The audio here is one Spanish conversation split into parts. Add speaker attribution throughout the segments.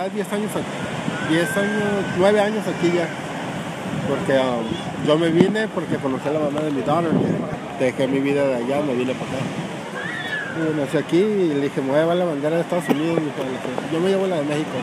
Speaker 1: ya 10 años aquí, 10 años, 9 años aquí ya. Porque yo me vine porque conocí a la mamá de mi daughter, que dejé mi vida de allá, me vine para acá. Y nací aquí y le dije, me voy a llevar la bandera de Estados Unidos. Y dijo, yo me llevo la de México.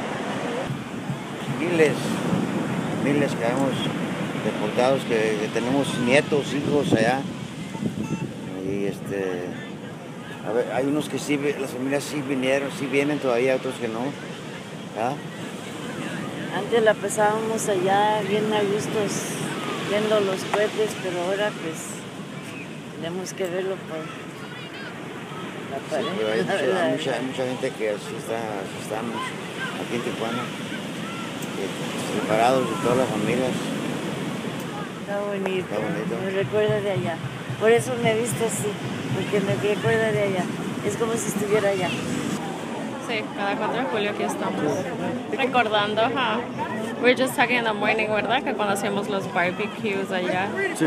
Speaker 2: Miles que hemos deportados, que tenemos nietos, hijos allá. Y a ver, hay unos que sí, las familias sí vinieron, sí vienen todavía, otros que no. ¿Ah?
Speaker 3: Antes la pasábamos allá bien a gustos viendo los cohetes, pero ahora pues tenemos que verlo por la pared.
Speaker 2: Sí, pero hay mucha gente que así estamos aquí en Tijuana, separados de todas las familias.
Speaker 3: Está bonito.
Speaker 2: Está bonito.
Speaker 3: Me recuerda de allá. Por eso me he visto así, porque me recuerda de allá. Es como si estuviera allá.
Speaker 4: Sí, cada 4 de julio aquí estamos recordando. We're just talking in the morning, ¿verdad? Que cuando hacíamos los barbecues allá.
Speaker 1: Sí.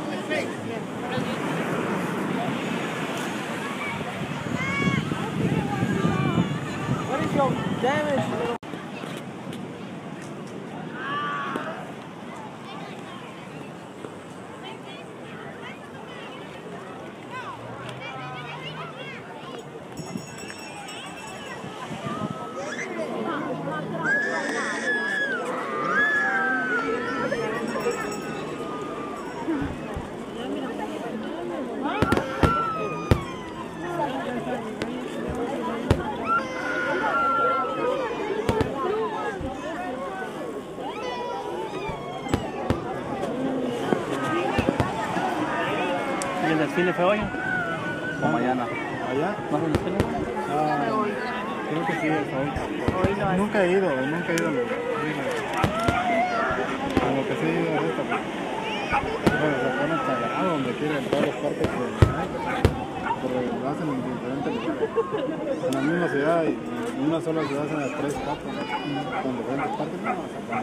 Speaker 5: What is your damage?
Speaker 6: ¿Y el desfile fue hoy? ¿O mañana?
Speaker 1: ¿Allá?
Speaker 6: ¿No es el desfile?
Speaker 1: Creo que sí, hoy. Nunca he ido a lo que sí he ido a esta. Bueno, se pone sagrado donde quiera, en todos los parques que hay, pero lo hacen en diferentes lugares. En la misma ciudad, en una sola ciudad hacen las 3 partes, con diferentes partes, no,